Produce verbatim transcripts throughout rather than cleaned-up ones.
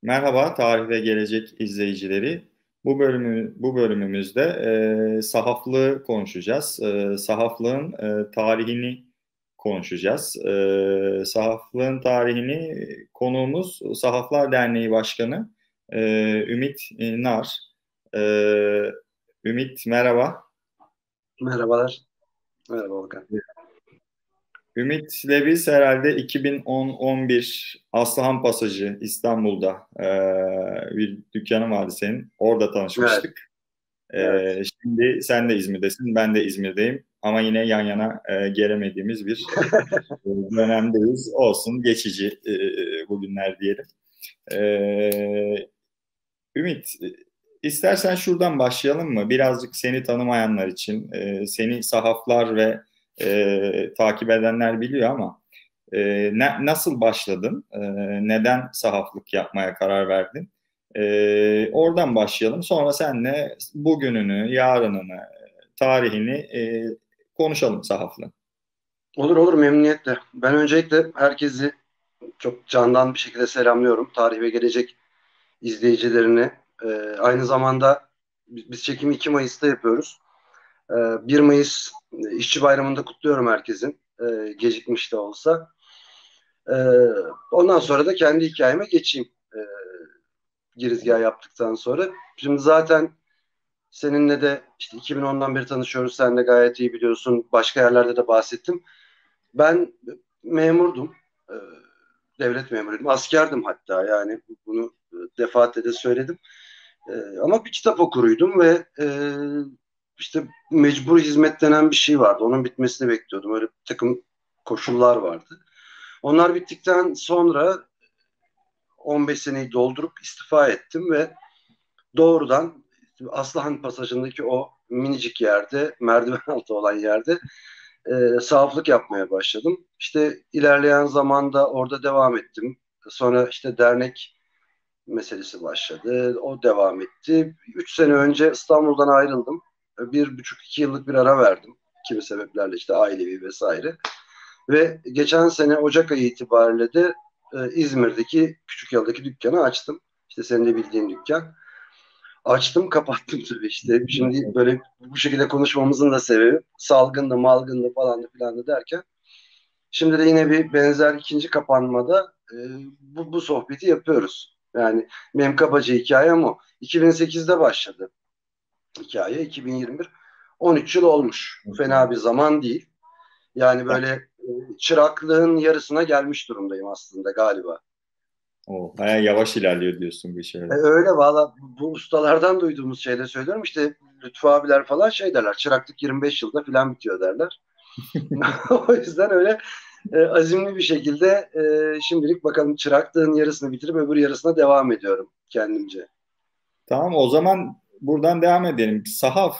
Merhaba Tarih ve Gelecek izleyicileri. Bu bölümü bu bölümümüzde e, sahaflığı konuşacağız. E, sahaflığın e, tarihini konuşacağız. E, sahaflığın tarihini konuğumuz Sahaflar Derneği Başkanı e, Ümit e, Nar. E, Ümit merhaba. Merhabalar. Merhaba Volkan. Ümit'le biz herhalde iki bin on on bir Aslıhan Pasajı İstanbul'da e, bir dükkanı vardı senin. Orada Evet, tanışmıştık. evet. E, şimdi sen de İzmir'desin, ben de İzmir'deyim. Ama yine yan yana e, gelemediğimiz bir e, dönemdeyiz. Olsun, geçici e, bugünler diyelim. E, Ümit, istersen şuradan başlayalım mı? Birazcık seni tanımayanlar için, e, seni sahaflar ve e, takip edenler biliyor ama e, ne- nasıl başladın? E, neden sahaflık yapmaya karar verdin? E, oradan başlayalım. Sonra seninle bugününü, yarınını, tarihini e, konuşalım sahaflığın. Olur olur memnuniyetle. Ben öncelikle herkesi çok candan bir şekilde selamlıyorum. Tarih ve Gelecek izleyicilerini. Ee, aynı zamanda biz biz çekimi iki Mayıs'ta yapıyoruz. Ee, bir Mayıs İşçi Bayramı'nda kutluyorum herkesin. Ee, gecikmiş de olsa. Ee, ondan sonra da kendi hikayeme geçeyim. Ee, girizgah yaptıktan sonra. Şimdi zaten seninle de işte iki bin ondan beri tanışıyoruz. Sen de gayet iyi biliyorsun. Başka yerlerde de bahsettim. Ben memurdum. Ee, devlet memuruydum. Askerdim hatta yani bunu defaatle de söyledim. Ee, ama bir kitap okuruydum ve e, işte mecbur hizmet denen bir şey vardı. Onun bitmesini bekliyordum. Öyle bir takım koşullar vardı. Onlar bittikten sonra on beş seneyi doldurup istifa ettim ve doğrudan Aslıhan Pasajı'ndaki o minicik yerde, merdiven altı olan yerde e, sahaflık yapmaya başladım. İşte ilerleyen zamanda orada devam ettim. Sonra işte dernek meselesi başladı. O devam etti. Üç sene önce İstanbul'dan ayrıldım. Bir buçuk iki yıllık bir ara verdim. Kimi sebeplerle işte ailevi vesaire. Ve geçen sene Ocak ayı itibariyle de e, İzmir'deki küçük yıldaki dükkanı açtım. İşte senin de bildiğin dükkan. Açtım kapattım tabii işte. Şimdi böyle bu şekilde konuşmamızın da sebebi salgındı malgındı falan da filan da derken şimdi de yine bir benzer ikinci kapanmada e, bu, bu sohbeti yapıyoruz. Yani benim kabaca hikayem o. iki bin sekizde başladı hikaye. iki bin yirmi bir on üç yıl olmuş. Fena bir zaman değil. Yani böyle e, çıraklığın yarısına gelmiş durumdayım aslında galiba. O bayağı yavaş ilerliyor diyorsun bu E, işlerde. öyle valla bu ustalardan duyduğumuz şeyde söylüyorum. İşte Lütfü abiler falan şey derler. Çıraklık yirmi beş yılda falan bitiyor derler. O yüzden öyle e, azimli bir şekilde e, şimdilik bakalım çıraklığın yarısını bitirip öbür yarısına devam ediyorum kendimce. Tamam, o zaman buradan devam edelim. Sahaf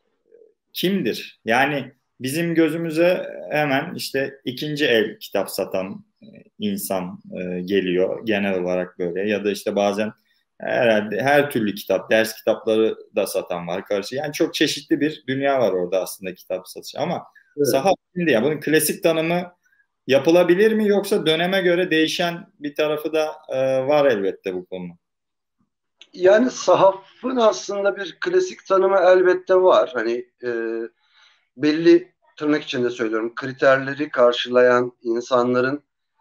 kimdir? Yani bizim gözümüze hemen işte ikinci el kitap satan e, insan e, geliyor genel olarak böyle, ya da işte bazen herhalde her türlü kitap, ders kitapları da satan var karşı. Yani çok çeşitli bir dünya var orada aslında kitap satışı. Ama Evet. sahaf şimdi, ya bunun klasik tanımı yapılabilir mi, yoksa döneme göre değişen bir tarafı da e, var elbette bu konu. Yani sahafın aslında bir klasik tanımı elbette var. Hani e, belli tırnak içinde söylüyorum kriterleri karşılayan insanların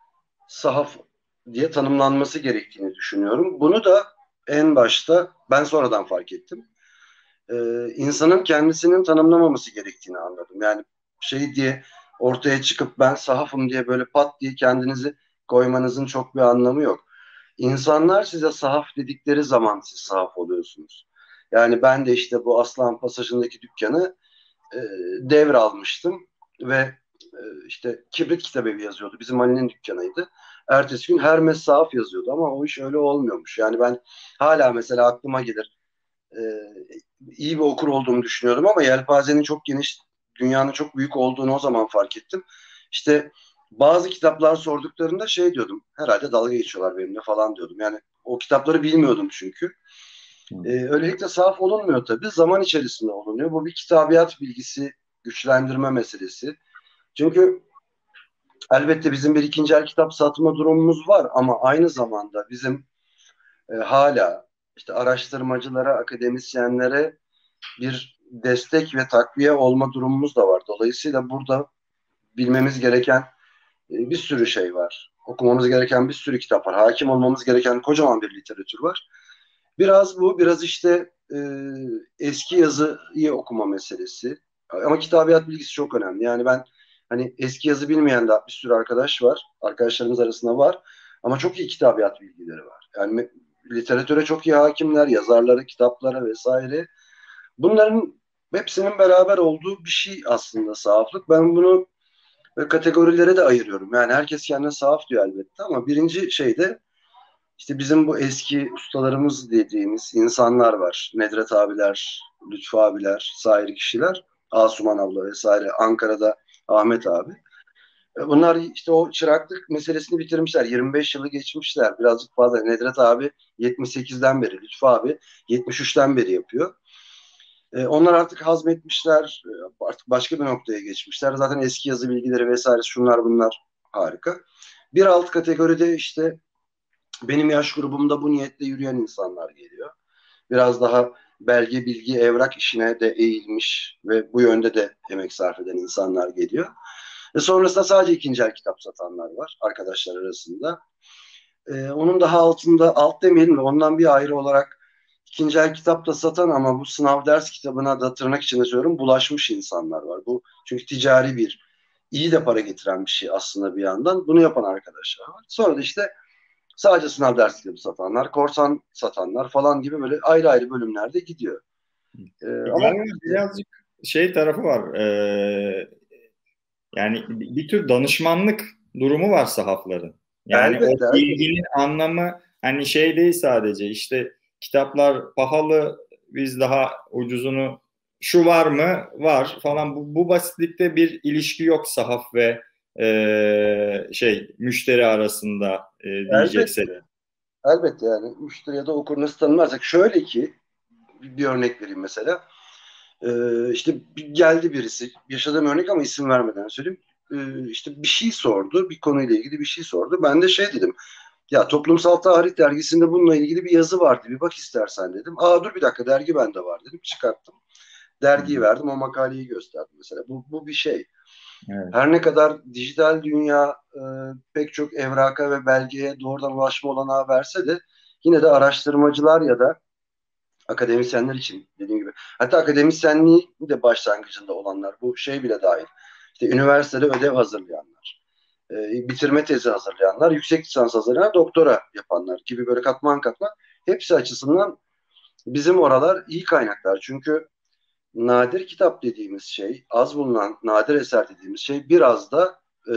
sahaf diye tanımlanması gerektiğini düşünüyorum. Bunu da en başta ben sonradan fark ettim. Ee, insanın kendisinin tanımlamaması gerektiğini anladım. Yani şey diye ortaya çıkıp ben sahafım diye böyle pat diye kendinizi koymanızın çok bir anlamı yok. İnsanlar size sahaf dedikleri zaman siz sahaf oluyorsunuz. Yani ben de işte bu Aslan Pasajı'ndaki dükkanı e, devralmıştım ve e, işte Kibrit Kitabevi yazıyordu. Bizim Ali'nin dükkanıydı. Ertesi gün Hermes Sahaf yazıyordu ama o iş öyle olmuyormuş. Yani ben hala mesela aklıma gelir. E, iyi bir okur olduğumu düşünüyordum ama yelpazenin çok geniş, dünyanın çok büyük olduğunu o zaman fark ettim. İşte bazı kitaplar sorduklarında şey diyordum. Herhalde dalga geçiyorlar benimle falan diyordum. Yani o kitapları bilmiyordum çünkü. Hı. Ee, öylelikle sahaf olunmuyor tabii. Zaman içerisinde olunuyor. Bu bir kitabiyat bilgisi güçlendirme meselesi. Çünkü elbette bizim bir ikinci el kitap satma durumumuz var ama aynı zamanda bizim e, hala işte araştırmacılara, akademisyenlere bir destek ve takviye olma durumumuz da var. Dolayısıyla burada bilmemiz gereken e, bir sürü şey var. Okumamız gereken bir sürü kitap var. Hakim olmamız gereken kocaman bir literatür var. Biraz bu, biraz işte e, eski yazıyı okuma meselesi. Ama kitabiyat bilgisi çok önemli. Yani ben hani eski yazı bilmeyen de bir sürü arkadaş var. Arkadaşlarımız arasında var. Ama çok iyi kitabiyat bilgileri var. Yani literatüre çok iyi hakimler, yazarlara, kitaplara vesaire. Bunların hepsinin beraber olduğu bir şey aslında sahaflık. Ben bunu ve kategorilere de ayırıyorum. Yani herkes kendine sahaf diyor elbette ama birinci şeyde işte bizim bu eski ustalarımız dediğimiz insanlar var. Nedret abiler, Lütfü abiler, sair kişiler. Asuman abla vesaire. Ankara'da Ahmet abi. E, Bunlar işte o çıraklık meselesini bitirmişler. yirmi beş yılı geçmişler. Birazcık fazla. Nedret abi yetmiş sekizden beri, Lütfü abi yetmiş üçten beri yapıyor. E, onlar artık hazmetmişler. E, artık başka bir noktaya geçmişler. Zaten eski yazı bilgileri vesaire şunlar bunlar harika. Bir alt kategoride işte benim yaş grubumda bu niyetle yürüyen insanlar geliyor. Biraz daha belge, bilgi, evrak işine de eğilmiş ve bu yönde de emek sarf eden insanlar geliyor. E sonrasında sadece ikinci el kitap satanlar var arkadaşlar arasında. E, onun daha altında, alt demeyelim de ondan bir ayrı olarak ikinci el kitap da satan ama bu sınav ders kitabına da tırnak içinde söylüyorum bulaşmış insanlar var. Bu çünkü ticari bir, iyi de para getiren bir şey aslında bir yandan. Bunu yapan arkadaşlar var. Sonra da işte sadece sınav ders kitabı satanlar, korsan satanlar falan gibi böyle ayrı ayrı bölümlerde gidiyor. Ee, ama Galiba birazcık şey tarafı var. Ee, yani bir tür danışmanlık durumu var sahafların. Yani o elbette, elbette. bilginin anlamı hani şey değil sadece işte kitaplar pahalı biz daha ucuzunu şu var mı? Var falan. Bu, bu basitlikte bir ilişki yok sahaf ve e, şey müşteri arasında e, diyeceksek. Elbette. Elbette yani müşteri ya da okur nasıl tanımlarsak. Şöyle ki bir, bir örnek vereyim mesela. Ee, işte bir- geldi birisi. Yaşadığım örnek ama isim vermeden söyleyeyim. Ee, işte bir şey sordu. Bir konuyla ilgili bir şey sordu. Ben de şey dedim. Ya Toplumsal Tarih dergisinde bununla ilgili bir yazı vardı. Bir bak istersen dedim. Aa dur bir dakika dergi bende var dedim. Çıkarttım. Hı Dergiyi hı. verdim. O makaleyi gösterdim mesela. Bu, bu bir şey. Evet. Her ne kadar dijital dünya e, pek çok evraka ve belgeye doğrudan ulaşma olanağı verse de yine de araştırmacılar ya da akademisyenler için dediğim gibi. Hatta akademisyenliği de başlangıcında olanlar. Bu şey bile dahil. İşte üniversitede ödev hazırlayanlar, e, bitirme tezi hazırlayanlar, yüksek lisans hazırlayanlar, doktora yapanlar gibi böyle katman katman. Hepsi açısından bizim oralar iyi kaynaklar. Çünkü nadir kitap dediğimiz şey, az bulunan nadir eser dediğimiz şey biraz da e,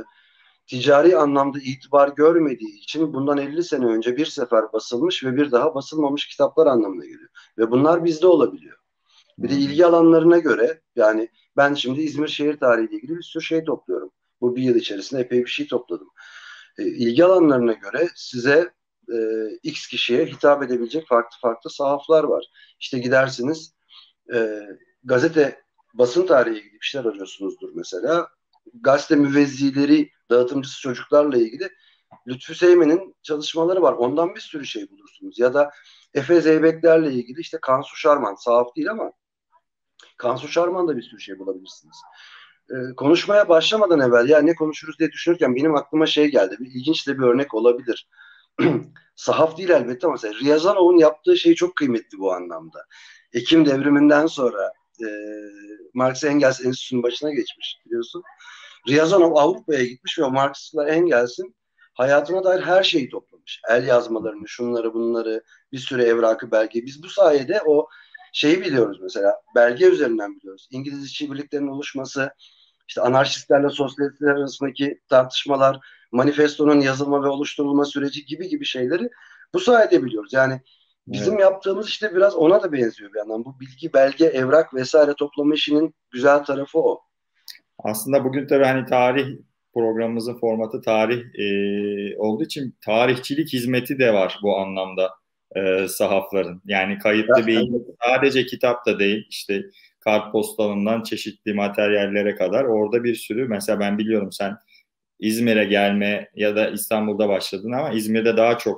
ticari anlamda itibar görmediği için bundan elli sene önce bir sefer basılmış ve bir daha basılmamış kitaplar anlamına geliyor. Ve bunlar bizde olabiliyor. Hı Bir de hı. ilgi alanlarına göre yani ben şimdi İzmir şehir tarihiyle ilgili bir sürü şey topluyorum. Bu bir yıl içerisinde epey bir şey topladım. E, ilgi alanlarına göre size e, X kişiye hitap edebilecek farklı farklı sahaflar var. İşte gidersiniz e, gazete basın tarihi gibi işler arıyorsunuzdur mesela. Gazete müvezzileri, dağıtımcısı çocuklarla ilgili Lütfü Seymen'in çalışmaları var. Ondan bir sürü şey bulursunuz. Ya da Efe Zeybeklerle ilgili işte Kansu Şarman, sahaf değil ama Kansu Şarman'da bir sürü şey bulabilirsiniz. Ee, konuşmaya başlamadan evvel ya ne konuşuruz diye düşünürken benim aklıma şey geldi. Bir ilginç de bir örnek olabilir. Sahaf değil elbette ama mesela Riyazanov'un yaptığı şey çok kıymetli bu anlamda. Ekim devriminden sonra e, Marx Engels Enstitüsü'nün başına geçmiş biliyorsun. Riyazanov Avrupa'ya gitmiş ve o Marksistler Engels'in hayatına dair her şeyi toplamış. El yazmalarını, şunları bunları, bir sürü evrakı, belge. Biz bu sayede o şeyi biliyoruz mesela. Belge üzerinden biliyoruz. İngiliz işçi birliklerinin oluşması, işte anarşistlerle sosyalistler arasındaki tartışmalar, manifestonun yazılma ve oluşturulma süreci gibi gibi şeyleri bu sayede biliyoruz. Yani bizim Evet. yaptığımız işte biraz ona da benziyor bir yandan. Bu bilgi, belge, evrak vesaire toplama işinin güzel tarafı o. Aslında bugün tabii hani tarih programımızın formatı tarih e, olduğu için tarihçilik hizmeti de var bu anlamda e, sahafların. Yani kayıtlı bir sadece kitap da değil işte kartpostalından çeşitli materyallere kadar orada bir sürü mesela ben biliyorum sen İzmir'e gelme ya da İstanbul'da başladın ama İzmir'de daha çok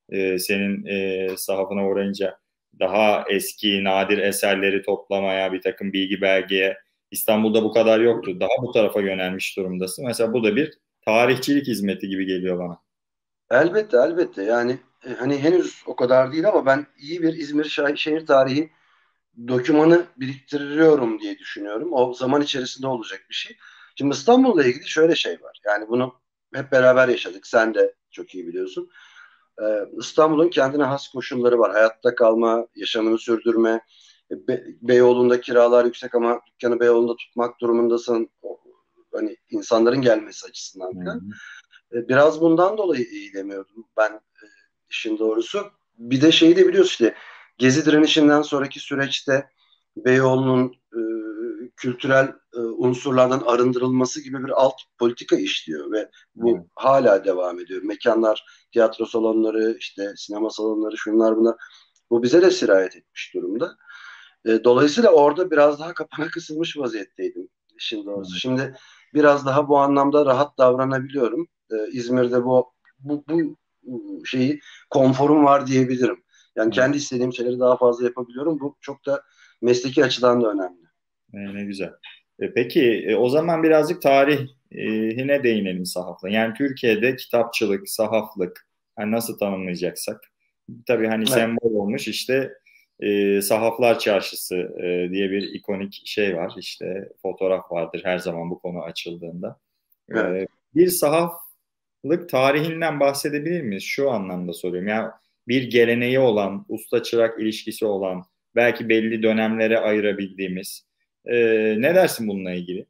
e, senin e, sahafına uğrayınca daha eski nadir eserleri toplamaya, bir takım bilgi belgeye, İstanbul'da bu kadar yoktu. Daha bu tarafa yönelmiş durumdasın. Mesela bu da bir tarihçilik hizmeti gibi geliyor bana. Elbette, elbette. Yani e, hani henüz o kadar değil ama ben iyi bir İzmir şah- şehir tarihi dokümanı biriktiriyorum diye düşünüyorum. O zaman içerisinde olacak bir şey. Şimdi İstanbul'la ilgili şöyle şey var. Yani bunu hep beraber yaşadık. Sen de çok iyi biliyorsun. Ee, İstanbul'un kendine has koşulları var. Hayatta kalma, yaşamını sürdürme. Be Beyoğlu'nda kiralar yüksek ama dükkanı Beyoğlu'nda tutmak durumundasın. O, hani insanların gelmesi açısından Hı falan. hı. Ee, biraz bundan dolayı eğilemiyordum ben, e, işin doğrusu. Bir de şeyi de biliyorsun işte Gezi direnişinden sonraki süreçte Beyoğlu'nun e, kültürel e, unsurlardan arındırılması gibi bir alt politika işliyor ve bu Evet. hala devam ediyor. Mekanlar, tiyatro salonları, işte sinema salonları, şunlar bunlar. Bu bize de sirayet etmiş durumda. E, dolayısıyla orada biraz daha kapana kısılmış vaziyetteydim işin doğrusu. Evet. Şimdi biraz daha bu anlamda rahat davranabiliyorum. E, İzmir'de bu, bu, bu şeyi konforum var diyebilirim. Yani Evet. kendi istediğim şeyleri daha fazla yapabiliyorum. Bu çok da mesleki açıdan da önemli. E, ne güzel. E, peki e, o zaman birazcık tarihine değinelim sahafla. Yani Türkiye'de kitapçılık, sahaflık hani nasıl tanımlayacaksak. Tabii hani Evet, sembol olmuş işte e, Sahaflar Çarşısı e, diye bir ikonik şey var. İşte fotoğraf vardır her zaman bu konu açıldığında. evet. E, bir sahaflık tarihinden bahsedebilir miyiz? Şu anlamda soruyorum. Yani bir geleneği olan, usta çırak ilişkisi olan, belki belli dönemlere ayırabildiğimiz. Ee, ne dersin bununla ilgili?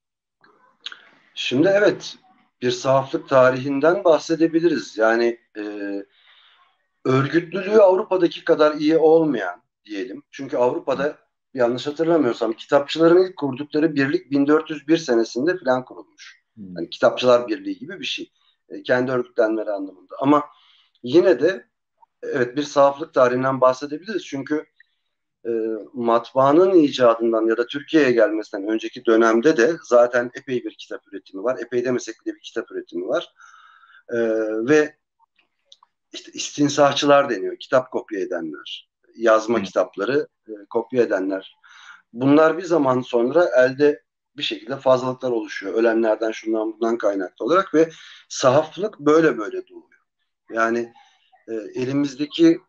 Şimdi evet, bir sahaflık tarihinden bahsedebiliriz. Yani e, örgütlülüğü Avrupa'daki kadar iyi olmayan diyelim. Çünkü Avrupa'da yanlış hatırlamıyorsam kitapçıların ilk kurdukları birlik bin dört yüz bir senesinde falan kurulmuş. Hmm. Hani Kitapçılar Birliği gibi bir şey. E, kendi örgütlenmeleri anlamında. Ama yine de evet bir sahaflık tarihinden bahsedebiliriz. Çünkü e, matbaanın icadından ya da Türkiye'ye gelmesinden önceki dönemde de zaten epey bir kitap üretimi var. Epey demesek bile bir kitap üretimi var. E, ve işte istinsahçılar deniyor. Kitap kopya edenler. Yazma Hmm. kitapları e, kopya edenler. Bunlar bir zaman sonra elde bir şekilde fazlalıklar oluşuyor. Ölenlerden şundan bundan kaynaklı olarak ve sahaflık böyle böyle doğuyor. Yani e, elimizdeki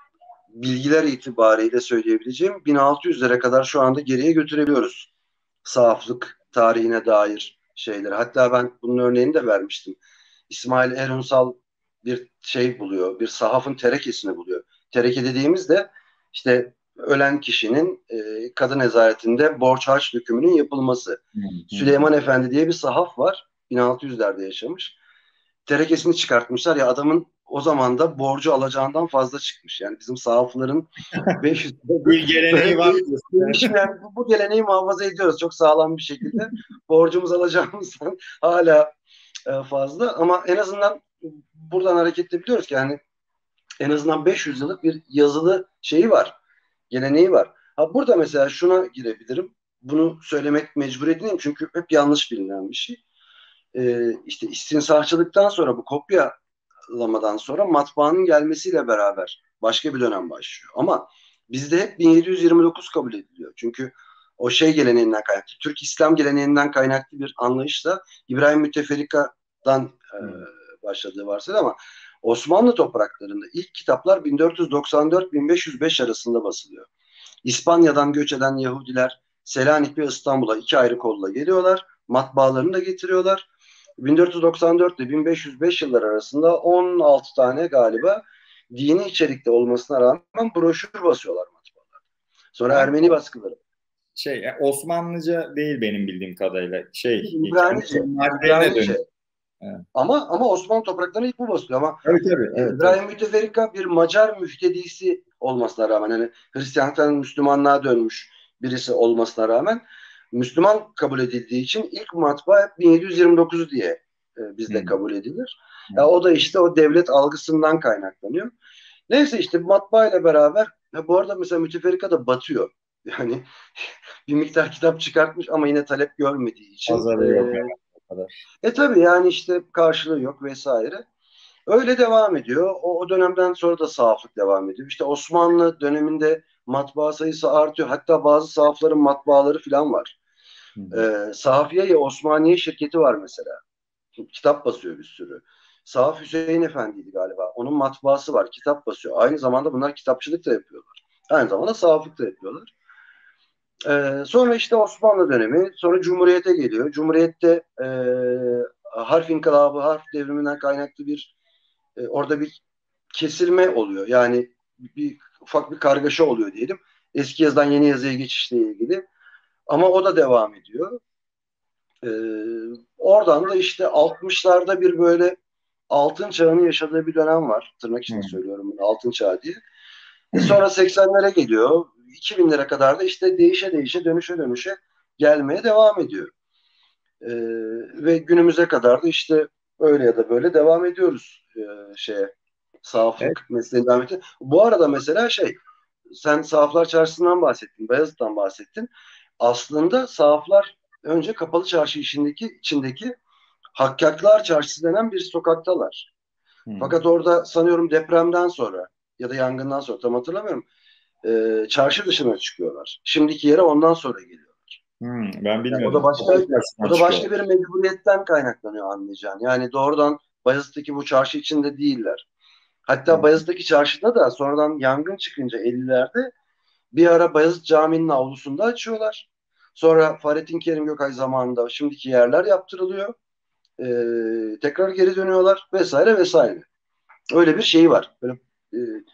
bilgiler itibariyle söyleyebileceğim bin altı yüzlere kadar şu anda geriye götürebiliyoruz. Sahaflık tarihine dair şeyler. Hatta ben bunun örneğini de vermiştim. İsmail Erunsal bir şey buluyor. Bir sahafın terekesini buluyor. Tereke dediğimizde işte ölen kişinin e, kadı nezaretinde borç harç dökümünün yapılması. Hmm. Hmm. Süleyman Efendi diye bir sahaf var. bin altı yüzlerde yaşamış. Terekesini çıkartmışlar ya adamın o zaman da borcu alacağından fazla çıkmış. Yani bizim sahafların beş yüz Bir geleneği böyle var bir diyorsun. değişmeyen bu, bu geleneği muhafaza ediyoruz çok sağlam bir şekilde. Borcumuz alacağımızdan hala e, fazla ama en azından buradan hareketle biliyoruz ki yani en azından beş yüz yıllık bir yazılı şeyi var. Geleneği var. Ha burada mesela şuna girebilirim. Bunu söylemek mecburiyetindeyim çünkü hep yanlış bilinen bir şey. Ee, işte istinsarçılıktan sonra bu kopyalamadan sonra matbaanın gelmesiyle beraber başka bir dönem başlıyor. Ama bizde hep bin yedi yüz yirmi dokuz kabul ediliyor. Çünkü o şey geleneğinden kaynaklı, Türk İslam geleneğinden kaynaklı bir anlayışla İbrahim Müteferrika'dan e, Hmm. başladığı varsayılır ama Osmanlı topraklarında ilk kitaplar bin dört yüz doksan dört bin beş yüz beş arasında basılıyor. İspanya'dan göç eden Yahudiler Selanik ve İstanbul'a iki ayrı kolla geliyorlar. Matbaalarını da getiriyorlar. bin dört yüz doksan dört ile bin beş yüz beş yıllar arasında on altı tane galiba dini içerikte olmasına rağmen broşür basıyorlar matbaalar. Sonra Hangi Ermeni baskıları. şey yani Osmanlıca değil benim bildiğim kadarıyla. Şey kendi İbranice. marifetlerine İbranice. dönüyor. Evet. Ama ama Osmanlı topraklarına ilk bu basılıyor. Ama Tabii tabii. e, Evet, tabii. İbrahim Müteferrika bir Macar müftedisi olmasına rağmen hani Hristiyanlıktan Müslümanlığa dönmüş birisi olmasına rağmen Müslüman kabul edildiği için ilk matbaa hep bin yedi yüz yirmi dokuz diye e, bizde Hmm. kabul edilir. Ya Evet. o da işte o devlet algısından kaynaklanıyor. Neyse işte matbaa ile beraber ya bu arada mesela Müteferrika da batıyor. Yani bir miktar kitap çıkartmış ama yine talep görmediği için Pazarı yok e, herhalde o kadar. e tabii yani işte karşılığı yok vesaire. Öyle devam ediyor. O, o dönemden sonra da sahaflık devam ediyor. İşte Osmanlı döneminde matbaa sayısı artıyor. Hatta bazı sahafların matbaaları falan var. Hı hı. Ee, Sahafiye Osmaniye şirketi var mesela. Kitap basıyor bir sürü. Sahaf Hüseyin Efendi'ydi galiba. Onun matbaası var. Kitap basıyor. Aynı zamanda bunlar kitapçılık da yapıyorlar. Aynı zamanda sahaflık da yapıyorlar. Ee, sonra işte Osmanlı dönemi, sonra Cumhuriyet'e geliyor. Cumhuriyet'te e, harf inkılabı, harf devriminden kaynaklı bir e, orada bir kesilme oluyor. Yani bir ufak bir kargaşa oluyor diyelim. Eski yazıdan yeni yazıya geçişle ilgili. Ama o da devam ediyor. Ee, oradan da işte altmışlarda bir böyle altın çağını yaşadığı bir dönem var. Tırnak Hı. içinde söylüyorum bunu, altın çağı diye. E sonra seksenlere geliyor. iki binlere kadar da işte değişe değişe dönüşe dönüşe gelmeye devam ediyor. Ee, ve günümüze kadar da işte öyle ya da böyle devam ediyoruz e, şeye Evet. sahaflık mesleğine devam ediyor. Bu arada mesela şey sen Sahaflar Çarşısı'ndan bahsettin, Beyazıt'tan bahsettin. Aslında sahaflar önce Kapalı Çarşı içindeki, içindeki Hakkaklar Çarşısı denen bir sokaktalar. Hı. Fakat orada sanıyorum depremden sonra ya da yangından sonra tam hatırlamıyorum. E, çarşı dışına çıkıyorlar. Şimdiki yere ondan sonra geliyor. Hı. Ben Yani o da bilmiyordum. başka o Karşısına da çıkıyor. başka bir mecburiyetten kaynaklanıyor anlayacağın. Yani doğrudan Bayezid'deki bu çarşı içinde değiller. Hatta Hı. Bayezid'deki çarşıda da sonradan yangın çıkınca ellilerde bir ara Bayezid Camii'nin avlusunda açıyorlar. Sonra Fahrettin Kerim Gökay zamanında şimdiki yerler yaptırılıyor. Ee, tekrar geri dönüyorlar vesaire vesaire. Öyle bir şeyi var. Böyle e,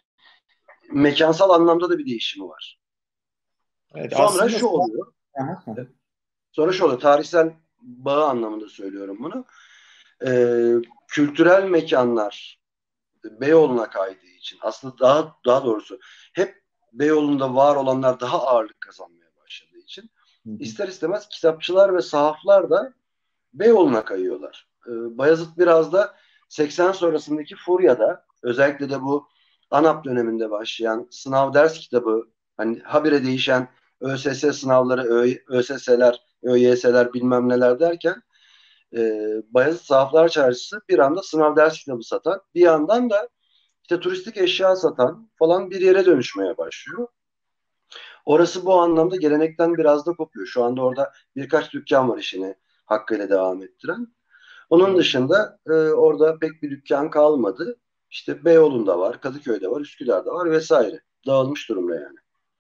mekansal anlamda da bir değişimi var. Evet, Sonra aslında şu oluyor. aha, aha. Sonra şu oluyor. Tarihsel bağı anlamında söylüyorum bunu. Ee, kültürel mekanlar Beyoğlu'na kaydığı için aslında daha daha doğrusu hep Beyoğlu'nda var olanlar daha ağırlık kazanmaya başladığı için Hı hı. ister istemez kitapçılar ve sahaflar da Beyoğlu'na kayıyorlar. Ee, Bayezid biraz da seksen sonrasındaki furyada özellikle de bu ANAP döneminde başlayan sınav ders kitabı hani habire değişen ÖSS sınavları, ÖSS'ler, ÖYS'ler bilmem neler derken e, Bayezid Sahaflar Çarşısı bir anda sınav ders kitabı satan bir yandan da işte turistik eşya satan falan bir yere dönüşmeye başlıyor. Orası bu anlamda gelenekten biraz da kopuyor. Şu anda orada birkaç dükkan var işini hakkıyla devam ettiren. Onun Evet. dışında e, orada pek bir dükkan kalmadı. İşte Beyoğlu'nda var, Kadıköy'de var, Üsküdar'da var vesaire. Dağılmış durumda yani.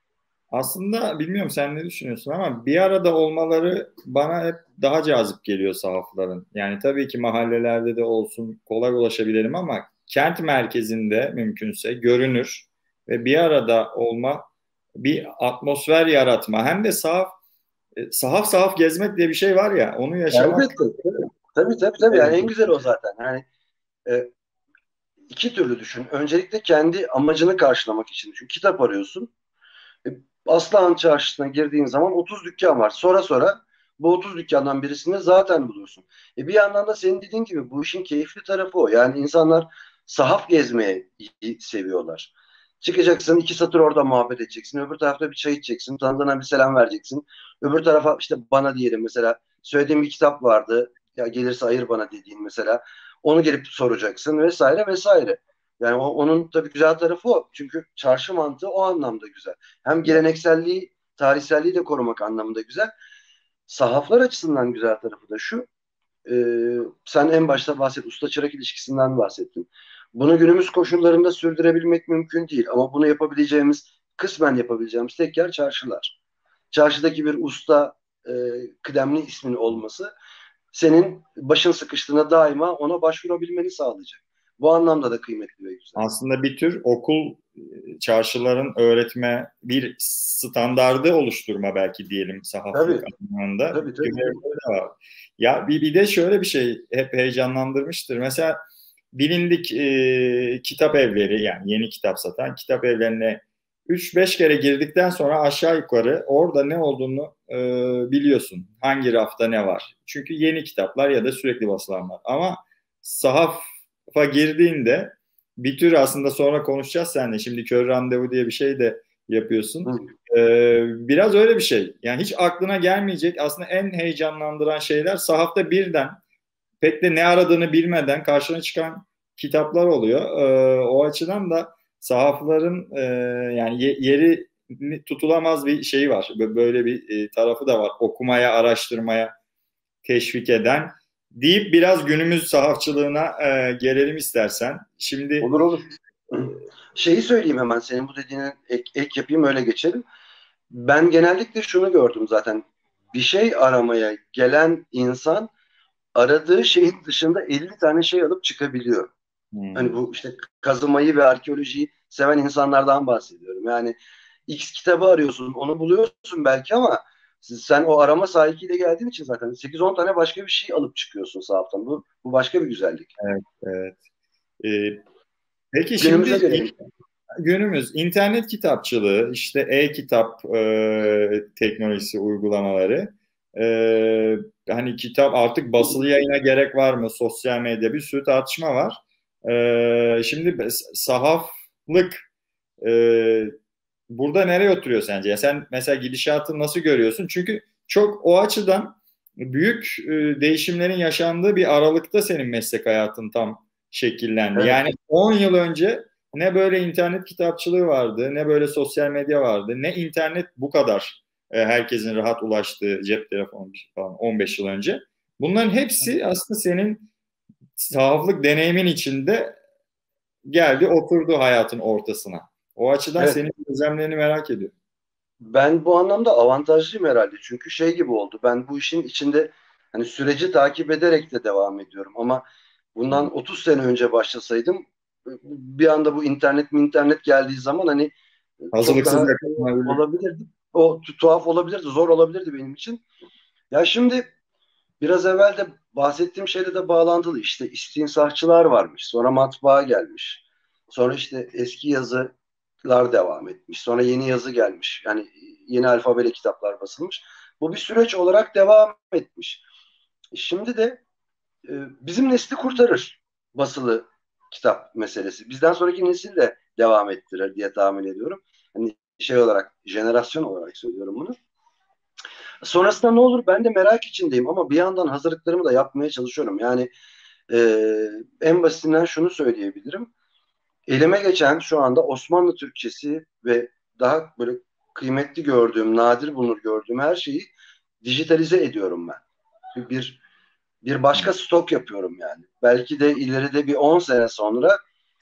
Aslında bilmiyorum sen ne düşünüyorsun ama bir arada olmaları bana hep daha cazip geliyor sahafların. Yani tabii ki mahallelerde de olsun kolay ulaşabilelim ama kent merkezinde mümkünse görünür ve bir arada olma, bir atmosfer yaratma. Hem de sahaf, e, sahaf sahaf gezmek diye bir şey var ya, onu yaşamak. Elbette. Tabii tabii tabii. tabii. Yani en güzel o zaten. Yani e, iki türlü düşün. Öncelikle kendi amacını karşılamak için. Çünkü kitap arıyorsun. E, Aslıhan Çarşısı'na girdiğin zaman otuz dükkan var. Sonra sonra bu otuz dükkandan birisini zaten bulursun. E bir yandan da senin dediğin gibi bu işin keyifli tarafı o. Yani insanlar sahaf gezmeyi seviyorlar. Çıkacaksın iki satır orada muhabbet edeceksin. Öbür tarafta bir çay içeceksin. Tanıdığına bir selam vereceksin. Öbür tarafa işte bana diyelim mesela söylediğim bir kitap vardı. Ya gelirse ayır bana dediğin mesela. Onu gelip soracaksın vesaire vesaire. Yani o, onun tabii güzel tarafı o. Çünkü çarşı mantığı o anlamda güzel. Hem gelenekselliği, tarihselliği de korumak anlamında güzel. Sahaflar açısından güzel tarafı da şu. E, sen en başta bahset, usta-çırak ilişkisinden bahsettin. Bunu günümüz koşullarında sürdürebilmek mümkün değil. Ama bunu yapabileceğimiz, kısmen yapabileceğimiz tek yer çarşılar. Çarşıdaki bir usta, e, kıdemli ismin olması senin başın sıkıştığında daima ona başvurabilmeni sağlayacak. Bu anlamda da kıymetli ve güzel. Aslında bir tür okul, e, çarşıların öğretme bir standardı oluşturma belki diyelim sahaflık Tabii, anlamında tabii, tabii. görevleri de var. Ya bir, bir de şöyle bir şey hep heyecanlandırmıştır. Mesela bilindik e, kitap evleri yani yeni kitap satan kitap evlerine üç beş kere girdikten sonra aşağı yukarı orada ne olduğunu e, biliyorsun. Hangi rafta ne var. Çünkü yeni kitaplar ya da sürekli basılanlar. Ama sahafa girdiğinde bir tür aslında sonra konuşacağız seninle. Şimdi kör randevu diye bir şey de yapıyorsun. Hı. Ee, biraz öyle bir şey. Yani hiç aklına gelmeyecek aslında en heyecanlandıran şeyler sahafta birden pek de ne aradığını bilmeden karşına çıkan kitaplar oluyor. E, o açıdan da sahafların e, yani ye, yeri tutulamaz bir şeyi var. Böyle bir e, tarafı da var. Okumaya, araştırmaya teşvik eden deyip biraz günümüz sahafçılığına e, gelelim istersen. Şimdi Olur olur. Şeyi söyleyeyim hemen, senin bu dediğine ek, ek yapayım, öyle geçelim. Ben genellikle şunu gördüm zaten. Bir şey aramaya gelen insan aradığı şeyin dışında elli tane şey alıp çıkabiliyor. Hani hmm. bu işte kazımayı ve arkeolojiyi seven insanlardan bahsediyorum. Yani X kitabı arıyorsun, onu buluyorsun belki ama sen o arama sahikiyle geldiğin için zaten sekiz on tane başka bir şey alıp çıkıyorsun sahaftan. Bu, bu başka bir güzellik. Evet, evet. Ee, peki Günümüze şimdi gelelim. günümüz internet kitapçılığı, işte e-kitap e, teknolojisi uygulamaları, e, hani kitap artık basılı yayına gerek var mı? Sosyal medya bir sürü tartışma var. E, şimdi sahaflık e, burada nereye oturuyor sence? Ya sen mesela gidişatı nasıl görüyorsun? Çünkü çok o açıdan büyük e, değişimlerin yaşandığı bir aralıkta senin meslek hayatın tam şekillendi. Evet. Yani on yıl önce ne böyle internet kitapçılığı vardı, ne böyle sosyal medya vardı, ne internet bu kadar e, herkesin rahat ulaştığı cep telefonu falan on beş yıl önce. Bunların hepsi aslında senin sahaflık deneyimin içinde geldi, oturdu hayatın ortasına. O açıdan Evet. senin gözlemlerini merak ediyorum. Ben bu anlamda avantajlıyım herhalde. Çünkü şey gibi oldu. Ben bu işin içinde hani süreci takip ederek de devam ediyorum. Ama Hmm. bundan otuz sene önce başlasaydım, bir anda bu internet mi internet geldiği zaman hani çok Hazırlıksız daha yakalanabilir. olabilirdi. O tu- tuhaf olabilirdi, zor olabilirdi benim için. Ya şimdi biraz evvel de bahsettiğim şeyle de bağlantılı. İşte istinsaççılar varmış. Sonra matbaa gelmiş. Sonra işte eski yazılar devam etmiş. Sonra yeni yazı gelmiş. Yani yeni alfabeyle kitaplar basılmış. Bu bir süreç olarak devam etmiş. Şimdi de e, bizim nesli kurtarır basılı kitap meselesi. Bizden sonraki nesil de devam ettirir diye tahmin ediyorum. Hani şey olarak, jenerasyon olarak söylüyorum bunu. Sonrasında ne olur ben de merak içindeyim ama bir yandan hazırlıklarımı da yapmaya çalışıyorum. Yani e, en basitinden şunu söyleyebilirim. Elime geçen şu anda Osmanlı Türkçesi ve daha böyle kıymetli gördüğüm, nadir bulunur gördüğüm her şeyi dijitalize ediyorum ben. Bir bir başka stok yapıyorum yani. Belki de ileride bir on sene sonra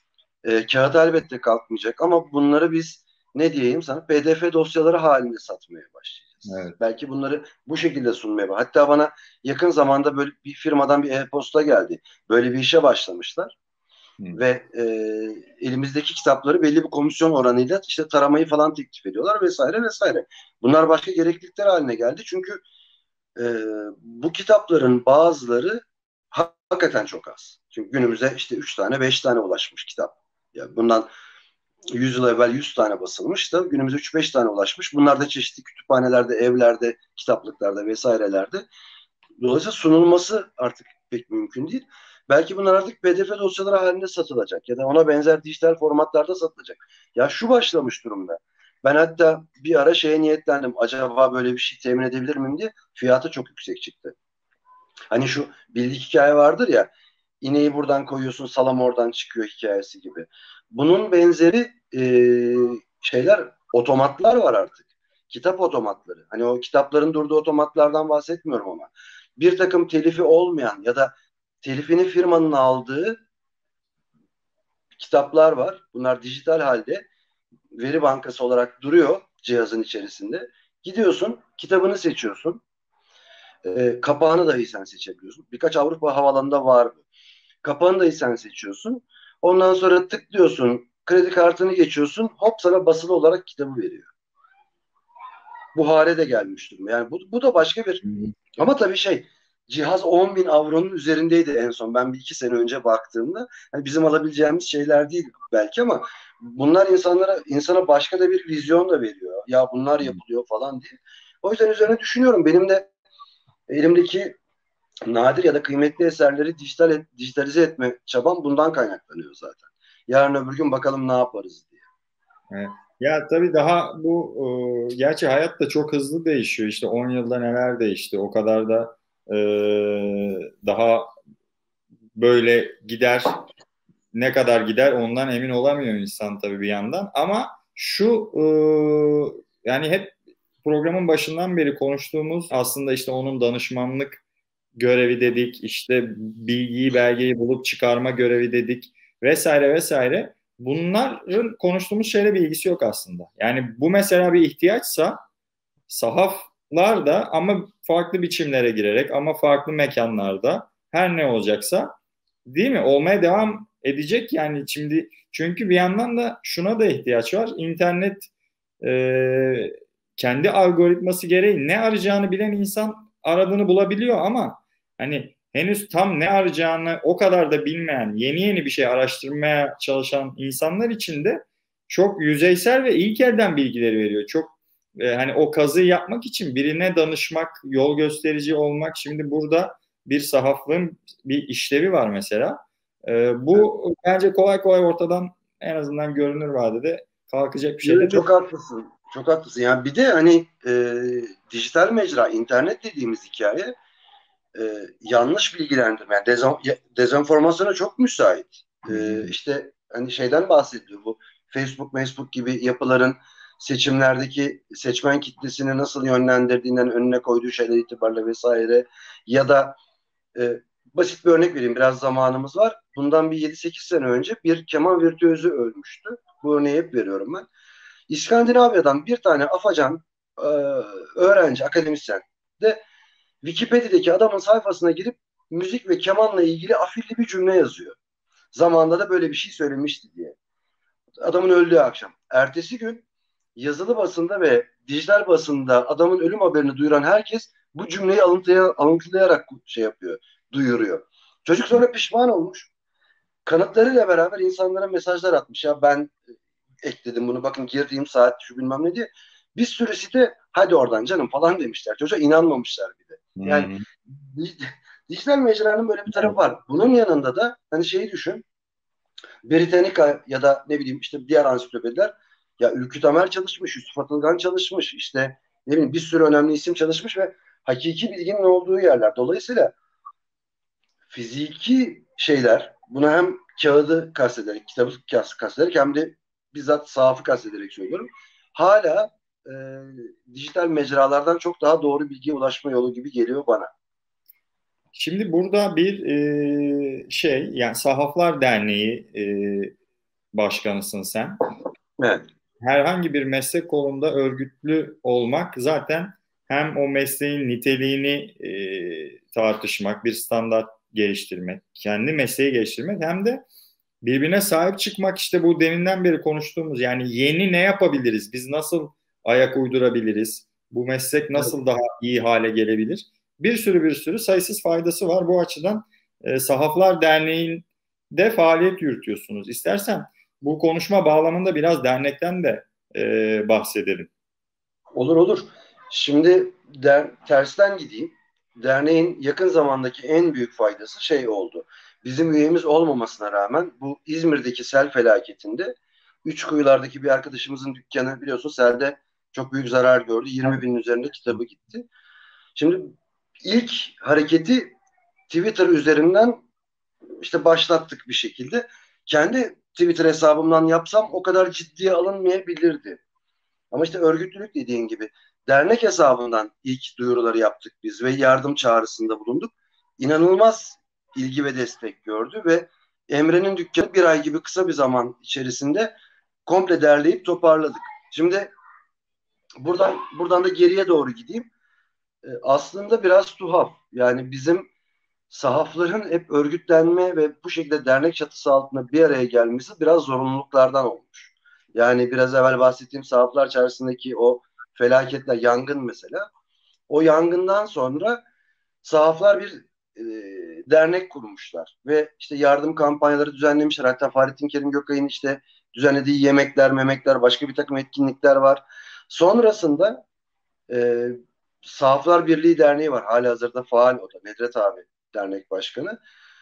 e, kağıt elbette kalkmayacak ama bunları biz ne diyeyim sana P D F dosyaları halinde satmaya başlayacağız. Evet. Belki bunları bu şekilde sunmaya başlayacağız. Hatta bana yakın zamanda böyle bir firmadan bir e-posta geldi. Böyle bir işe başlamışlar Hmm. ve e, elimizdeki kitapları belli bir komisyon oranıyla işte taramayı falan teklif ediyorlar vesaire vesaire. Bunlar başka gereklilikler haline geldi. Çünkü e, bu kitapların bazıları hakikaten çok az. Çünkü günümüze işte üç tane beş tane ulaşmış kitap. Ya bundan yüz yıl evvel yüz tane basılmış da günümüze üç beş tane ulaşmış. Bunlar da çeşitli kütüphanelerde, evlerde, kitaplıklarda vesairelerde. Dolayısıyla sunulması artık pek mümkün değil. Belki bunlar artık P D F dosyaları halinde satılacak ya da ona benzer dijital formatlarda satılacak. Ya şu başlamış durumda. Ben hatta bir ara şeye niyetlendim. Acaba böyle bir şey temin edebilir miyim diye. Fiyatı çok yüksek çıktı. Hani şu bildik hikaye vardır ya. İneği buradan koyuyorsun, salam oradan çıkıyor hikayesi gibi. Bunun benzeri e, şeyler, otomatlar var artık. Kitap otomatları. Hani o kitapların durduğu otomatlardan bahsetmiyorum ama. Bir takım telifi olmayan ya da telifini firmanın aldığı kitaplar var. Bunlar dijital halde veri bankası olarak duruyor cihazın içerisinde. Gidiyorsun, kitabını seçiyorsun. E, kapağını dahi sen seçebiliyorsun. Birkaç Avrupa havalarında var bu. Kapağını dahi sen seçiyorsun. Ondan sonra tıklıyorsun, kredi kartını geçiyorsun, hop sana basılı olarak kitabı veriyor. Bu hale de gelmiş durumda. Yani bu, bu da başka bir, ama tabii şey, cihaz on bin avronun üzerindeydi en son. Ben bir iki sene önce baktığımda. Yani bizim alabileceğimiz şeyler değil belki ama bunlar insanlara insana başka da bir vizyon da veriyor. Ya bunlar yapılıyor falan diye. O yüzden üzerine düşünüyorum. Benim de elimdeki nadir ya da kıymetli eserleri dijital et, dijitalize etme çabam bundan kaynaklanıyor zaten. Yarın öbür gün bakalım ne yaparız diye. Evet. Ya tabii daha bu e, gerçi hayat da çok hızlı değişiyor. İşte on yılda neler değişti. O kadar da e, daha böyle gider ne kadar gider ondan emin olamıyor insan tabii bir yandan. Ama şu e, yani hep programın başından beri konuştuğumuz aslında işte onun danışmanlık görevi dedik, işte bilgiyi, belgeyi bulup çıkarma görevi dedik vesaire vesaire. Bunların konuştuğumuz şeyle bir ilgisi yok aslında. Yani bu mesela bir ihtiyaçsa sahaflar da ama farklı biçimlere girerek ama farklı mekanlarda her ne olacaksa değil mi? Olmaya devam edecek yani şimdi çünkü bir yandan da şuna da ihtiyaç var. İnternet e, kendi algoritması gereği ne arayacağını bilen insan aradığını bulabiliyor ama hani henüz tam ne arayacağını o kadar da bilmeyen, yeni yeni bir şey araştırmaya çalışan insanlar için de çok yüzeysel ve ilk elden bilgileri veriyor. Çok e, hani o kazıyı yapmak için birine danışmak, yol gösterici olmak şimdi burada bir sahaflığın bir işlevi var mesela. E, bu bence kolay kolay ortadan en azından görünür vadede kalkacak bir şey de Evet, değil. çok haklısın. Çok haklısın. Yani bir de hani e, dijital mecra, internet dediğimiz hikaye e, yanlış bilgilendirme, yani dezon, dezenformasyona çok müsait. E, işte hani şeyden bahsediyor bu Facebook, Facebook gibi yapıların seçimlerdeki seçmen kitlesini nasıl yönlendirdiğinden önüne koyduğu şeyler itibariyle vesaire ya da e, basit bir örnek vereyim. Biraz zamanımız var. Bundan bir yedi sekiz sene önce bir keman virtüözü ölmüştü. Bu örneği hep veriyorum ben. İskandinavya'dan bir tane afacan e, öğrenci, akademisyen de Wikipedia'daki adamın sayfasına girip müzik ve kemanla ilgili afilli bir cümle yazıyor. Zamanında da böyle bir şey söylemişti diye. Adamın öldüğü akşam. Ertesi gün yazılı basında ve dijital basında adamın ölüm haberini duyuran herkes bu cümleyi alıntıya, alıntılayarak şey yapıyor, duyuruyor. Çocuk sonra pişman olmuş. Kanıtlarıyla beraber insanlara mesajlar atmış. Ya ben ekledim bunu, bakın girdiğim saat şu bilmem ne diye. Bir sürü site hadi oradan canım falan demişler. Çocuğa inanmamışlar bir de. Yani Hmm. dijital mecranın böyle bir tarafı var. Bunun yanında da hani şeyi düşün. Britannica ya da ne bileyim işte diğer ansiklopediler, ya Ülkü Tamer çalışmış, Yusuf Atılgan çalışmış, işte ne bileyim bir sürü önemli isim çalışmış ve hakiki bilginin olduğu yerler. Dolayısıyla fiziki şeyler, buna hem kağıdı kastederek, kitabı kastederek hem de bizzat sahafı kastederek söylüyorum. Hala e, dijital mecralardan çok daha doğru bilgiye ulaşma yolu gibi geliyor bana. Şimdi burada bir e, şey yani Sahaflar Derneği e, başkanısın sen. Evet. Herhangi bir meslek kolunda örgütlü olmak zaten hem o mesleğin niteliğini e, tartışmak, bir standart geliştirmek, kendi mesleği geliştirmek hem de birbirine sahip çıkmak işte bu deminden beri konuştuğumuz yani yeni ne yapabiliriz? Biz nasıl ayak uydurabiliriz? Bu meslek Evet. nasıl daha iyi hale gelebilir? Bir sürü bir sürü sayısız faydası var. Bu açıdan e, Sahaflar Derneği'nde faaliyet yürütüyorsunuz. İstersen bu konuşma bağlamında biraz dernekten de e, bahsedelim. Olur olur. Şimdi der, tersten gideyim. Derneğin yakın zamandaki en büyük faydası şey oldu. Bizim üyemiz olmamasına rağmen bu İzmir'deki sel felaketinde Üçkuyular'daki bir arkadaşımızın dükkanı biliyorsun selde çok büyük zarar gördü. yirmi binin üzerinde kitabı gitti. Şimdi ilk hareketi Twitter üzerinden işte başlattık bir şekilde. Kendi Twitter hesabımdan yapsam o kadar ciddiye alınmayabilirdi. Ama işte örgütlülük dediğin gibi dernek hesabından ilk duyuruları yaptık biz ve yardım çağrısında bulunduk. İnanılmaz ilgi ve destek gördü ve Emre'nin dükkanı bir ay gibi kısa bir zaman içerisinde komple derleyip toparladık. Şimdi buradan buradan da geriye doğru gideyim. E, aslında biraz tuhaf. Yani bizim sahafların hep örgütlenme ve bu şekilde dernek çatısı altında bir araya gelmesi biraz zorunluluklardan olmuş. Yani biraz evvel bahsettiğim sahaflar çarşısındaki o felaketler, yangın mesela. O yangından sonra sahaflar bir e, dernek kurmuşlar ve işte yardım kampanyaları düzenlemişler. Hatta Fahrettin Kerim Gökay'ın işte düzenlediği yemekler, memekler, başka bir takım etkinlikler var. Sonrasında e, Sahaflar Birliği Derneği var. Halihazırda faal o da. Nedret abi dernek başkanı.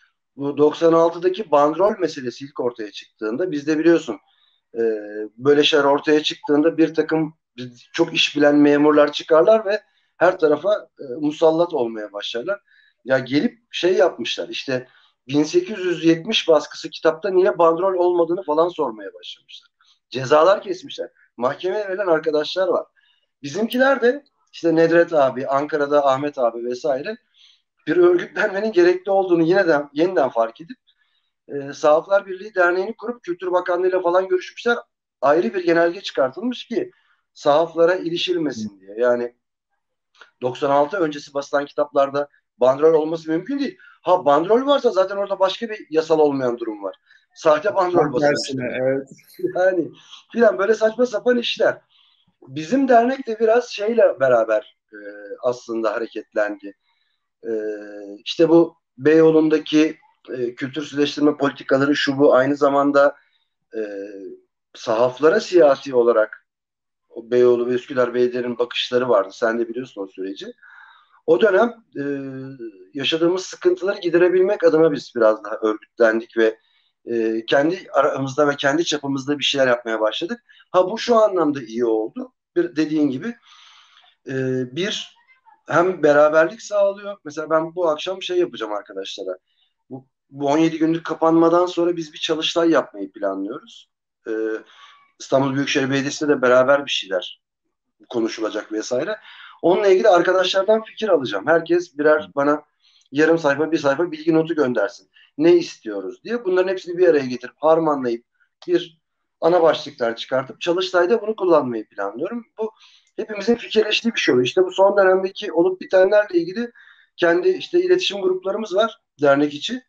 Bu doksan altıdaki bandrol meselesi ilk ortaya çıktığında biz de biliyorsun e, böyle şeyler ortaya çıktığında bir takım çok iş bilen memurlar çıkarlar ve her tarafa e, musallat olmaya başlarlar. Ya gelip şey yapmışlar işte bin sekiz yüz yetmiş baskısı kitapta niye bandrol olmadığını falan sormaya başlamışlar. Cezalar kesmişler. Mahkemeye verilen arkadaşlar var. Bizimkiler de işte Nedret abi, Ankara'da Ahmet abi vesaire bir örgütlenmenin gerekli olduğunu yeniden yeniden fark edip e, Sahaflar Birliği Derneği'ni kurup Kültür Bakanlığı ile falan görüşmüşler. Ayrı bir genelge çıkartılmış ki sahaflara ilişilmesin diye. Yani doksan altı öncesi basılan kitaplarda bandrol olması mümkün değil. Ha bandrol varsa zaten orada başka bir yasal olmayan durum var. Sahte bandrol Tam basılmış tersine, demek. evet. Yani filan böyle saçma sapan işler. Bizim dernek de biraz şeyle beraber e, aslında hareketlendi. E, işte bu Beyoğlu'ndaki e, kültürsüzleştirme politikaları şu bu aynı zamanda e, sahaflara siyasi olarak o Beyoğlu ve Üsküdar Belediye'nin bakışları vardı. Sen de biliyorsun o süreci. O dönem e, yaşadığımız sıkıntıları giderebilmek adına biz biraz daha örgütlendik ve e, kendi aramızda ve kendi çapımızda bir şeyler yapmaya başladık. Ha bu şu anlamda iyi oldu. Bir, dediğin gibi e, bir hem beraberlik sağlıyor. Mesela ben bu akşam şey yapacağım arkadaşlara. Bu, bu on yedi günlük kapanmadan sonra biz bir çalıştay yapmayı planlıyoruz. E, İstanbul Büyükşehir Belediyesi'yle de beraber bir şeyler konuşulacak vesaire. Onunla ilgili arkadaşlardan fikir alacağım. Herkes birer bana yarım sayfa, bir sayfa bilgi notu göndersin. Ne istiyoruz diye. Bunların hepsini bir araya getirip harmanlayıp bir ana başlıklar çıkartıp çalıştayda bunu kullanmayı planlıyorum. Bu hepimizin fikirleştiği bir şey oluyor. İşte bu son dönemdeki olup bitenlerle ilgili kendi işte iletişim gruplarımız var dernek içi.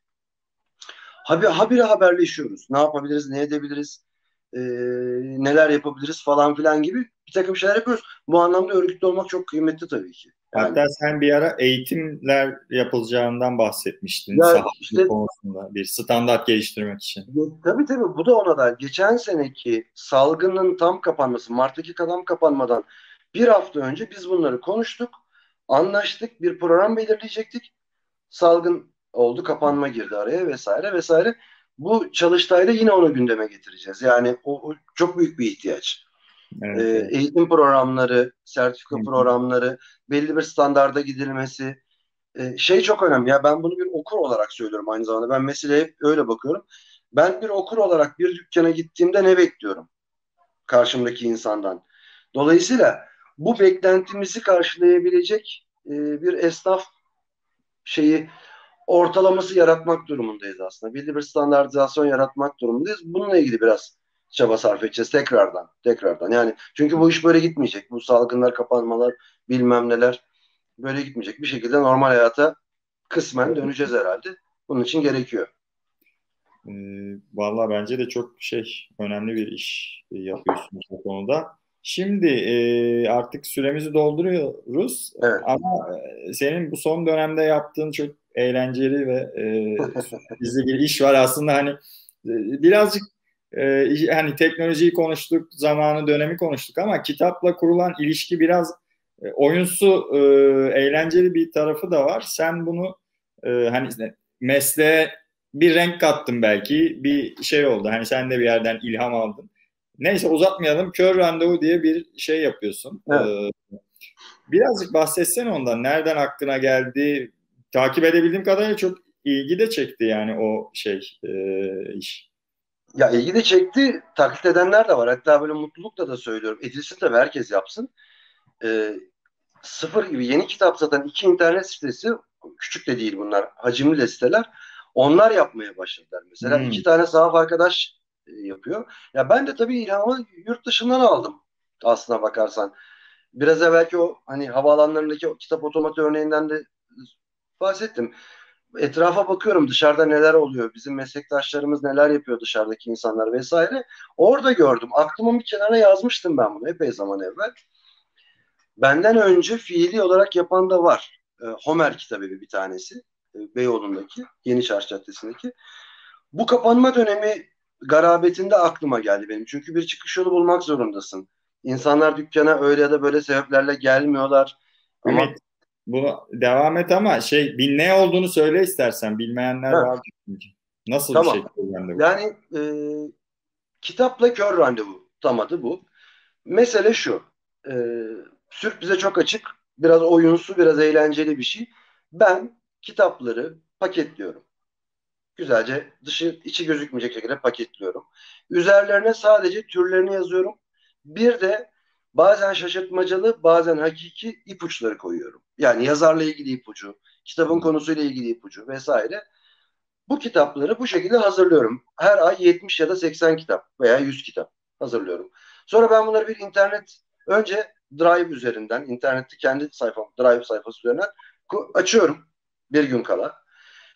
Haber, habire haberleşiyoruz. Ne yapabiliriz, ne edebiliriz, e, neler yapabiliriz falan filan gibi bir takım şeyler yapıyoruz. Bu anlamda örgütlü olmak çok kıymetli tabii ki. Yani Hatta sen bir ara eğitimler yapılacağından bahsetmiştin ya sahaçlık işte konusunda bir standart geliştirmek için. tabii tabii bu da ona da geçen seneki salgının tam kapanması, Mart'taki tam kapanmadan bir hafta önce biz bunları konuştuk, anlaştık, bir program belirleyecektik. Salgın oldu, kapanma girdi araya vesaire vesaire. Bu çalıştayda yine onu gündeme getireceğiz. Yani o, o çok büyük bir ihtiyaç. Evet, Ee, evet. eğitim programları, Hı sertifika hı. programları, belli bir standarda gidilmesi. Ee, şey çok önemli. Ya ben bunu bir okur olarak söylüyorum aynı zamanda. Ben meseleye hep öyle bakıyorum. Ben bir okur olarak bir dükkana gittiğimde ne bekliyorum karşımdaki insandan? Dolayısıyla bu beklentimizi karşılayabilecek e, bir esnaf şeyi ortalaması yaratmak durumundayız aslında. Belli bir standartizasyon yaratmak durumundayız. Bununla ilgili biraz çaba sarf edeceğiz tekrardan. Tekrardan. Yani çünkü bu iş böyle gitmeyecek. Bu salgınlar, kapanmalar, bilmem neler böyle gitmeyecek. Bir şekilde normal hayata kısmen döneceğiz herhalde. Bunun için gerekiyor. Ee, Vallahi bence de çok şey önemli bir iş yapıyorsunuz bu konuda. Şimdi e, artık süremizi dolduruyoruz Evet. ama e, senin bu son dönemde yaptığın çok eğlenceli ve e, sürprizli bir iş var aslında hani e, birazcık e, hani teknolojiyi konuştuk, zamanı, dönemi konuştuk ama kitapla kurulan ilişki biraz e, oyunsu, e, eğlenceli bir tarafı da var. Sen bunu e, hani mesleğe bir renk kattın belki. Bir şey oldu. Hani sen de bir yerden ilham aldın. Neyse uzatmayalım. Kör randevu diye bir şey yapıyorsun. Evet. Ee, birazcık bahsetsene ondan. Nereden aklına geldi? Takip edebildiğim kadarıyla çok ilgi de çekti yani o şey e, iş. Ya ilgi de çekti. Taklit edenler de var. Hatta böyle mutlulukla da söylüyorum. Edilsin tabii herkes yapsın. Ee, sıfır gibi yeni kitap satan iki internet sitesi küçük de değil bunlar. Hacimli de siteler. Onlar yapmaya başladılar. Mesela iki Hmm. tane sahaf arkadaş e, yapıyor. Ya ben de tabii ilhamı yurt dışından aldım aslına bakarsan. Biraz evvelki o hani havaalanlarındaki o kitap otomatı örneğinden de bahsettim. Etrafa bakıyorum dışarıda neler oluyor, bizim meslektaşlarımız neler yapıyor dışarıdaki insanlar vesaire. Orada gördüm. Aklımın bir kenara yazmıştım ben bunu epey zaman evvel. Benden önce fiili olarak yapan da var. E, Homer Kitabevi bir tanesi. E, Beyoğlu'ndaki, Yeni Çarşı Caddesi'ndeki. Bu kapanma dönemi garabetinde aklıma geldi benim. Çünkü bir çıkış yolu bulmak zorundasın. İnsanlar dükkana öyle ya da böyle sebeplerle gelmiyorlar. Ama Ümit bunu devam et ama şey bir ne olduğunu söyle istersen. Bilmeyenler heh, vardır çünkü. Nasıl bir şey tamam. kör randevu? Yani e, kitapla kör randevu tam adı bu. Mesele şu. E, sürprize çok açık. Biraz oyunsu, biraz eğlenceli bir şey. Ben kitapları paketliyorum. güzelce dışı içi gözükmeyecek şekilde paketliyorum. Üzerlerine sadece türlerini yazıyorum. Bir de bazen şaşırtmacalı, bazen hakiki ipuçları koyuyorum. Yani yazarla ilgili ipucu, kitabın konusuyla ilgili ipucu vesaire. Bu kitapları bu şekilde hazırlıyorum. Her ay yetmiş ya da seksen kitap veya yüz kitap hazırlıyorum. Sonra ben bunları bir internet, önce Drive üzerinden, internette kendi sayfam, Drive sayfası üzerinden açıyorum bir gün kala.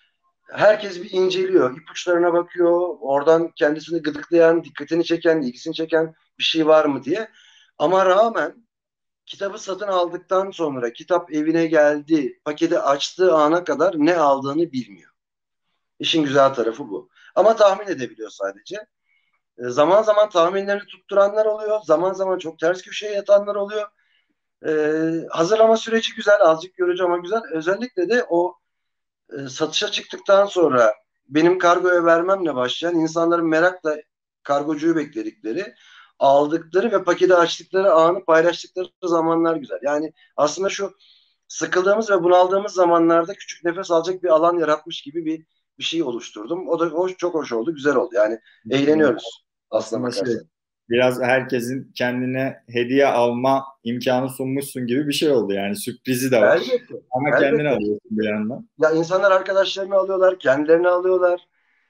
Herkes bir inceliyor, ipuçlarına bakıyor, oradan kendisini gıdıklayan, dikkatini çeken, ilgisini çeken bir şey var mı diye. Ama rağmen kitabı satın aldıktan sonra kitap evine geldi, paketi açtığı ana kadar ne aldığını bilmiyor. İşin güzel tarafı bu. Ama tahmin edebiliyor sadece. E, zaman zaman tahminlerini tutturanlar oluyor. Zaman zaman çok ters köşeye yatanlar oluyor. E, hazırlama süreci güzel, azıcık yorucu ama güzel. Özellikle de o e, satışa çıktıktan sonra benim kargoya vermemle başlayan insanların merakla kargocuyu bekledikleri, aldıkları ve paketi açtıkları anı paylaştıkları zamanlar güzel. Yani aslında şu sıkıldığımız ve bunaldığımız zamanlarda küçük nefes alacak bir alan yaratmış gibi bir bir şey oluşturdum. O da hoş, çok hoş oldu, güzel oldu. Yani eğleniyoruz aslına Aslında şey, bakarsan. biraz herkesin kendine hediye alma imkanı sunmuşsun gibi bir şey oldu. Yani sürprizi de var. Elbette, Ama kendini elbette. alıyorsun bir yandan. Ya insanlar arkadaşlarını alıyorlar, kendilerini alıyorlar.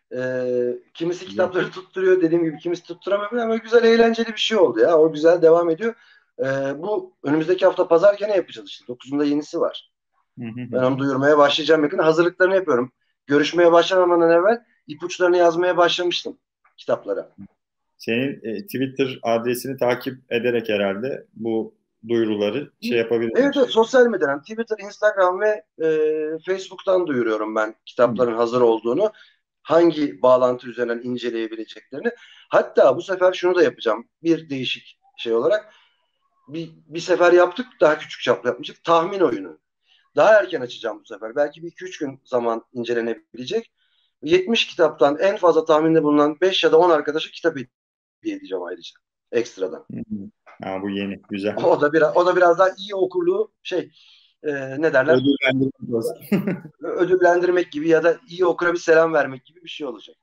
Ee, kimisi Güzel. kitapları tutturuyor dediğim gibi, kimisi tutturamıyor ama güzel eğlenceli bir şey oldu ya. O güzel devam ediyor. Ee, bu önümüzdeki hafta pazar gene yapacağız işte. dokuzunda yenisi var. Hı hı Ben hı. onu duyurmaya başlayacağım yakın. Hazırlıklarını yapıyorum. Görüşmeye başlamadan evvel ipuçlarını yazmaya başlamıştım kitaplara. Senin e, Twitter adresini takip ederek herhalde bu duyuruları şey Evet, yapabilirler. evet, sosyal medyadan Twitter, Instagram ve e, Facebook'tan duyuruyorum ben Hı. kitapların hazır olduğunu. Hangi bağlantı üzerinden inceleyebileceklerini. Hatta bu sefer şunu da yapacağım. Bir değişik şey olarak. Bir, bir sefer yaptık, daha küçük çaplı yapmıştık. Tahmin oyunu. Daha erken açacağım bu sefer. Belki bir iki üç gün zaman incelenebilecek. yetmiş kitaptan en fazla tahminde bulunan beş ya da on arkadaşa kitap hediye edeceğim ayrıca. Ekstradan. Hı hı. Ha, bu yeni, güzel. O da biraz, o da biraz daha iyi okurluğu şey, e, ne derler? Ödüllendirmek olsun. Ödüllendirmek gibi ya da iyi okura bir selam vermek gibi bir şey olacak.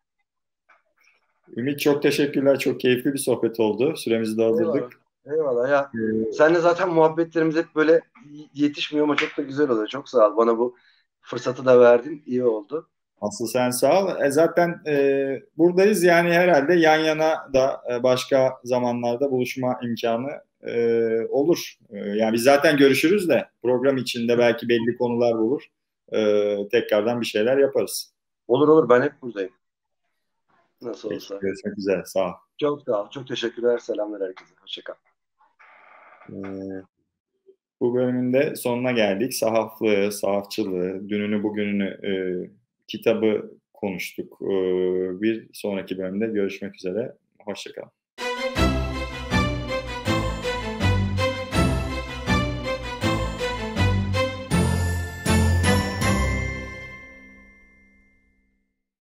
Ümit, çok teşekkürler. Çok keyifli bir sohbet oldu. Süremizi de Eyvallah. aldırdık. Eyvallah ya. Ee, Seninle zaten muhabbetlerimiz hep böyle yetişmiyor ama çok da güzel oluyor. Çok sağ ol. Bana bu fırsatı da verdin. İyi oldu. Asıl sen sağ ol. E, zaten e, buradayız yani herhalde yan yana da e, başka zamanlarda buluşma imkanı e, olur. E, yani biz zaten görüşürüz de program içinde belki belli konular bulur. E, tekrardan bir şeyler yaparız. Olur olur, ben hep buradayım. Nasıl Peki, olsa. görüşmek üzere. Sağ ol. Çok sağ ol. Çok teşekkürler. Selamlar herkese. Hoşça kal. E, Bu bölümün de sonuna geldik. Sahaflığı, sahafçılığı, dününü bugününü e, kitabı konuştuk. E, bir sonraki bölümde görüşmek üzere. Hoşça kal.